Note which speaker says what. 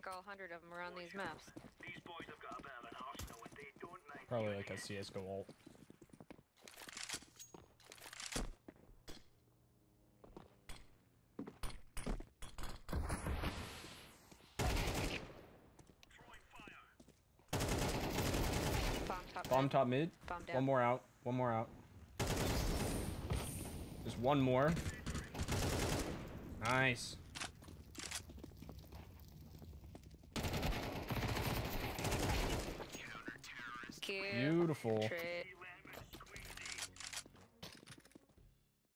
Speaker 1: think all 100 of them are on these maps.
Speaker 2: These boys have got a bit of an arsenal and they don't mind.
Speaker 3: Probably like a CS:GO ult. Bomb top mid.
Speaker 1: Bomb down.
Speaker 3: One more out. One more out. Just one more. Nice. Beautiful.
Speaker 1: Trick.